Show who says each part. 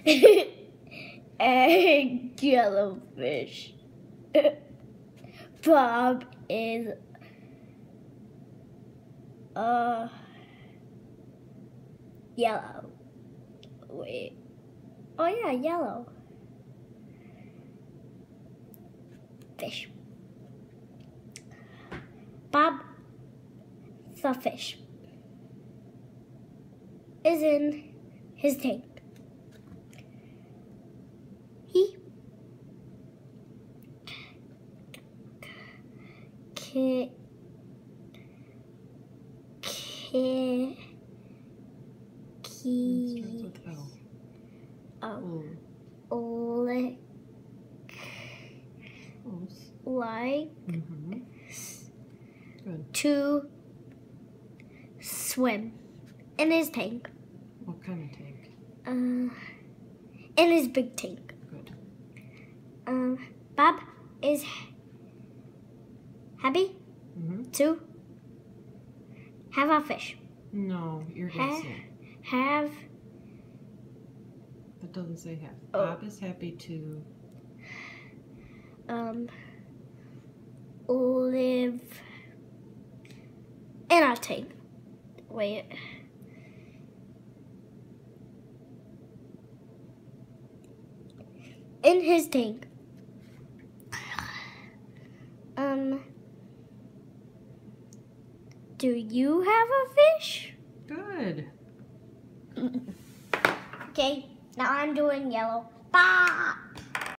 Speaker 1: A yellowfish. Bob is yellow. Wait. Oh yeah, yellow. Fish. Bob the fish is in his tank. He likes to swim in his tank.
Speaker 2: What kind of tank?
Speaker 1: In his big tank.
Speaker 2: Good.
Speaker 1: Bob is happy to have a fish.
Speaker 2: No, you're guessing.
Speaker 1: Have.
Speaker 2: That doesn't say have. Bob is happy to
Speaker 1: live in a tank. Wait. In his tank. Do you have a fish?
Speaker 2: Good.
Speaker 1: Okay, now I'm doing yellow. Bah!